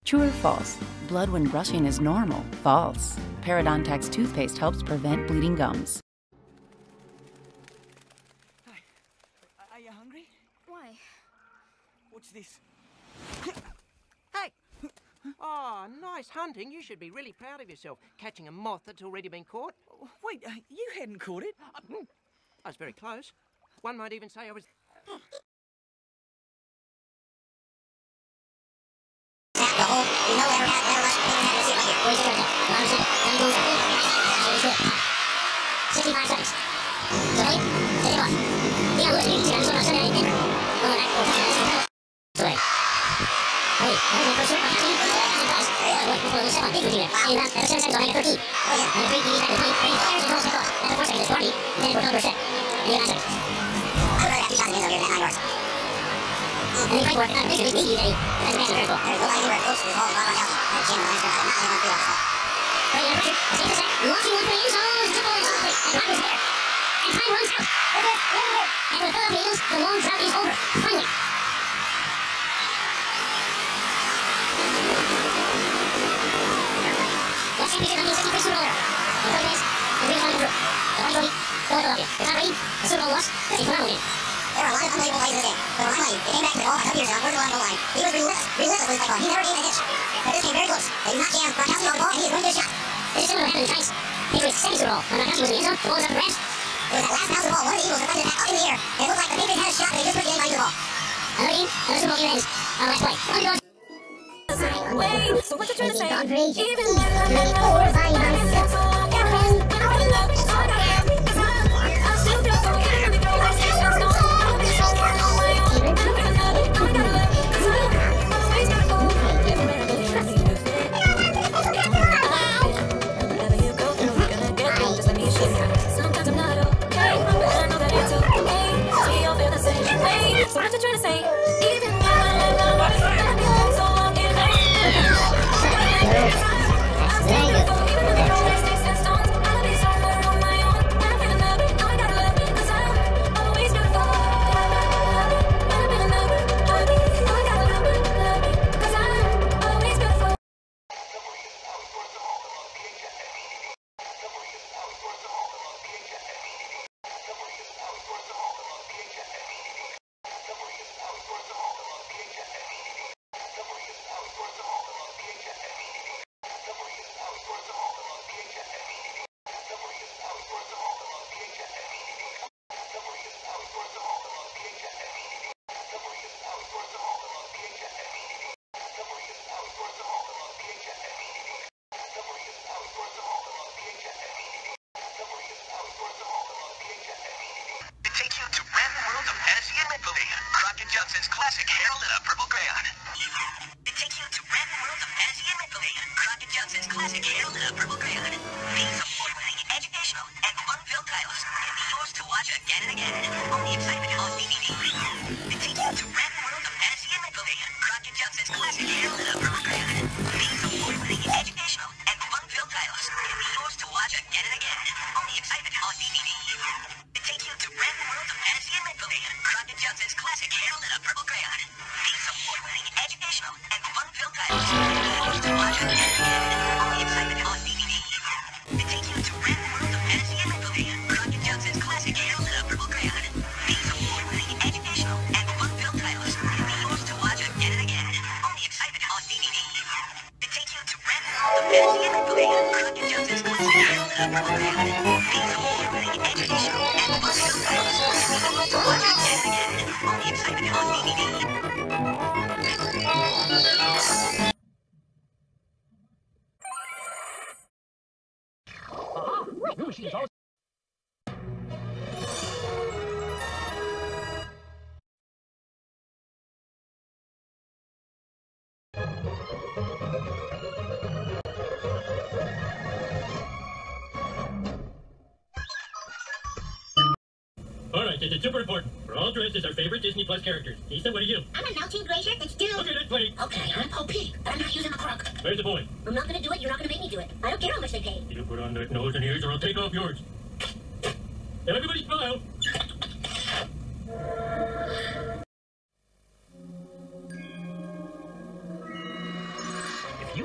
True or false? Blood when brushing is normal. False. Parodontax toothpaste helps prevent bleeding gums. Hey, are you hungry? Why? What's this? Hey! Oh, nice hunting. You should be really proud of yourself, catching a moth that's already been caught. Wait, you hadn't caught it? I was very close. One might even say I was... There are a lot of unbelievable plays in the game, but finally, it came back to the ball a couple years ago, working along the line. He was relentlessly like ball. He never gave a hitch. But this came very close. They did not jam Gronkowski on the ball, and he is going to get a shot. This is similar to what happened in Giants. Patriots seconds ago. When Gronkowski was in the end zone, the ball was up for grabs. It was that last bounce of the ball. One of the Eagles defended that up in the air, and it looked like the Patriots had a shot, and they just couldn't get anybody to the ball. Another game, another Super Bowl game ends. Last play. Underdogs. Wait, so what you trying to say? Even so what you trying to say? Even Johnson's classic Harold and a Purple Crayon. It takes you to brand new world of fantasy and make-believe. Crockett Johnson's classic Harold and a Purple Crayon. These award-winning, educational, and fun-filled titles can be yours to watch again and again. Only excitement on DVD. It takes you to brand new world of fantasy and make-believe. Crockett Johnson's classic Harold and a Purple Crayon. These award-winning, educational, and fun-filled titles can be yours to watch again and again. Only excitement on DVD. It takes you to brand new world of fantasy and make-believe. Crockett Johnson's classic Harold and a Purple Crayon. These award-winning, educational, and fun-filled titles can be yours to watch again and again. Only excitement on DVD. It takes you to brand new world of fantasy and make-believe. Crockett Johnson's classic Harold and a Purple Crayon. These award-winning, educational, and fun-filled titles can be yours to watch again and again. Only excitement on DVD. It takes you to brand new world of fantasy and make-believe. Crockett Johnson's classic Harold and a Purple Crayon. These award-winning, educational, and fun-filled titles can be yours to watch again and again. Only excitement on DVD. Alright, this is super important. We're all dressed as our favorite Disney Plus characters. Lisa, what are you? I'm a melting glacier. It's due. Okay, that's funny. Okay, I'm Bo Peep, but I'm not using a crook. Where's the boy? I'm not gonna do it. You're not gonna make me do it. I don't care how much they pay. You put on that nose and ears or I'll take off yours. Now everybody smile.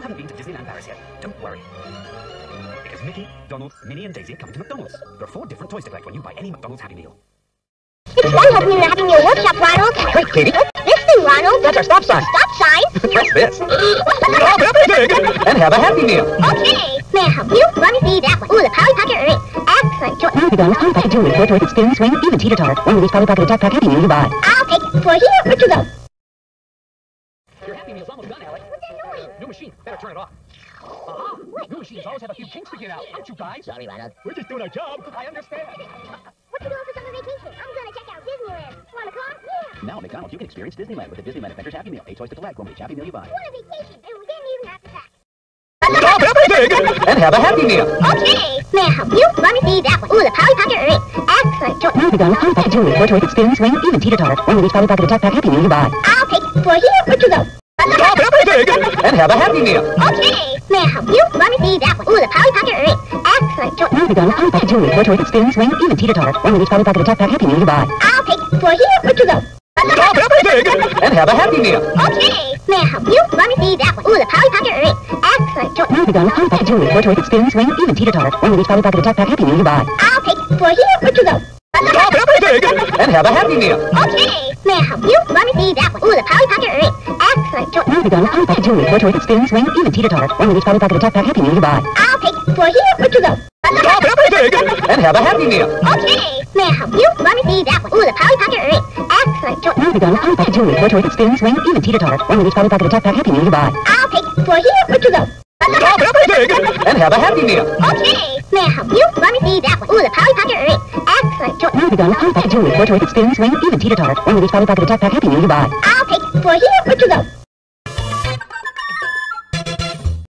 haven't been to Disneyland Paris yet, don't worry. Because Mickey, Donald, Minnie and Daisy are coming to McDonald's. There are 4 different toys to collect when you buy any McDonald's Happy Meal. It's fun helping you in the Happy Meal workshop, Ronald. Wait, Katie. This thing, Ronald. That's our stop sign. Stop sign? Press this. And have a Happy Meal. Okay. May I help you? Let me see that one. Ooh, the Polly Pocket ring. Excellent choice. Now McDonald's Polly Pocket Jewelry, 4 toys that spin, swing, even teeter-totter. One of these Polly Pocket Attack Pack Happy Meal you buy. I'll take it. For here or to go? Your Happy Meal's almost done, Alec. What's that noise? New machine. Better turn it off. Aha! New machines always have a few kinks to get out, don't you guys? Sorry, Ronald. We're just doing our job. I understand. What you doing for summer vacation? I'm gonna check out Disneyland. Want a car? Yeah. Now at McDonald's, you can experience Disneyland with the Disneyland Adventures Happy Meal. 8 toys to collect, one with each Happy Meal you buy. Want a vacation, and we didn't even have to pack. And have a Happy Meal. Okay. May I help you? Let me see that one. Ooh, the Polly Pocket ring. Excellent choice. Now McDonald's Polly Pocket Jewelry, 4 toys that spin, swing, even teeter-totter. One with each Polly Pocket Attack Pack Happy Meal you buy. I'll take it. For here or to go? And have a Happy Meal. Okay. May I help you? Let me see that one. Ooh, the Polly Pocket ring. Excellent choice. Now McDonald's Polly Pocket Jewelry, 4 toys that spin, swing, even teeter-totter. One with each Polly Pocket Attack Pack Happy Meal you buy. I'll take it. For here or to go? And have a Happy Meal. Okay. May I help you? Let me see that one. Ooh, the Polly Pocket ring. Excellent choice. Now McDonald's Polly Pocket Jewelry, 4 toys that spin, swing, even teeter-totter. One with each Polly Pocket Attack Pack Happy Meal you buy. I'll take it. For here or to go? And have a Happy Meal. Okay. May I help you? Let me see that one. Ooh, the Polly Pocket ring. Excellent choice. Now McDonald's Polly Pocket Jewelry, 4 toys that spin, swing, even teeter-totter. One with each Polly Pocket Attack Pack Happy Meal you buy. I'll take it. For here or to go? And have a Happy Meal. Okay. May I help you? Let me see that one. Ooh, the Polly Pocket ring. Excellent choice. Now McDonald's Polly Pocket Jewelry, 4 toys that spin, swing, even teeter-totter. One with each Polly Pocket Attack Pack Happy Meal you buy. I'll take it. For here or to go? And have a Happy Meal. Okay. May I help you? Let me see that one. Ooh, the Polly Pocket ring. Excellent choice. Now McDonald's Polly Pocket Jewelry, 4 toys that spin, swing, even teeter-totter. One with each Polly Pocket Attack Pack Happy Meal you buy. I'll take it. For here or to go?